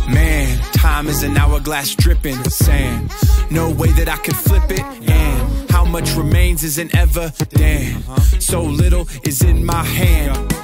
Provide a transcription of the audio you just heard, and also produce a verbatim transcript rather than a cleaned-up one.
Man, time is an hourglass dripping sand. No way that I could flip it, and how much remains isn't ever damn. So little is in my hand.